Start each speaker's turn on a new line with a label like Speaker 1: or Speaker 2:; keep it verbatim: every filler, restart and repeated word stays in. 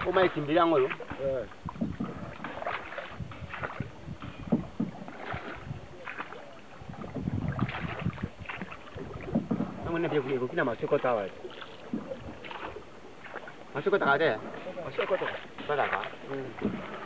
Speaker 1: umaikimbila ngoyo.
Speaker 2: Eh.
Speaker 1: Ngone pia kuliko kina masoko tawa. Masoko tawa de.
Speaker 2: Masoko tawa.
Speaker 1: Bada ka. Mm.